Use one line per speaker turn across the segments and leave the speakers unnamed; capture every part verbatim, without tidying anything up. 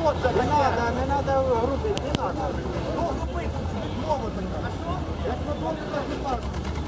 Не надо, не надо грубить, не надо. Ногу бити, ногу бити. А що? Як на тому не так.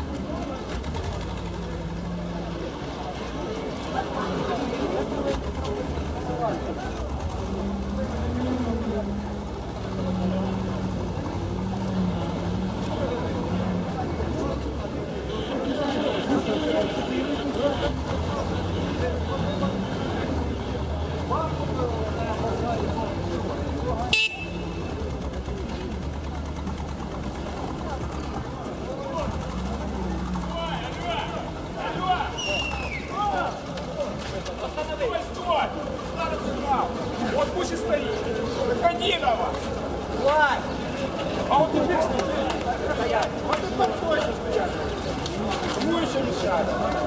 Вот пусть и стоит. Выходи давай. А вот теперь стоять. Вот тут точно стоять. Кому еще мешать?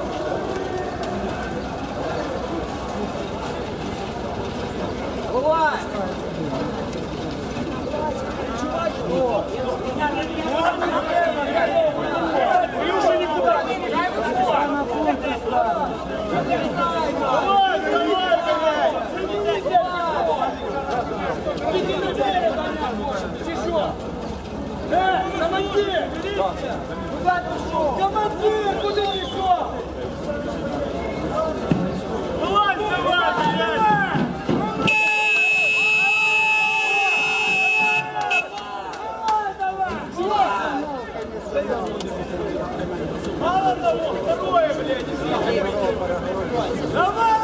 Вылазь!
Вы уже никуда не можете. Давай, давай, давай. Э, командир! Куда ты шел? Командир, куда ты шел? Давай, давай, давай! Мало того, второе, блядь, давай, давай!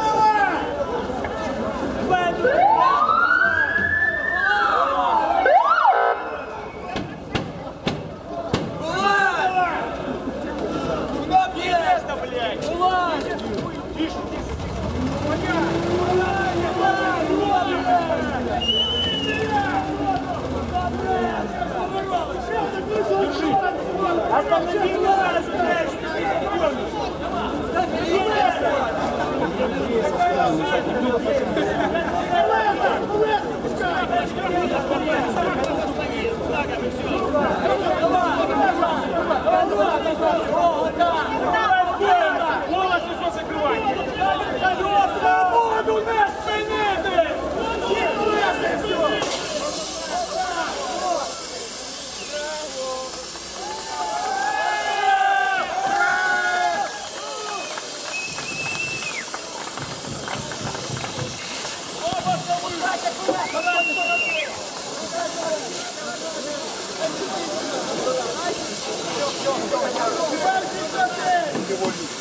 Куда бьешь-то, блядь? Вылазь! Тише, тише! Держи! Останови меня, блядь! Голос все закрывай! Свободу на спине ты! Сегодня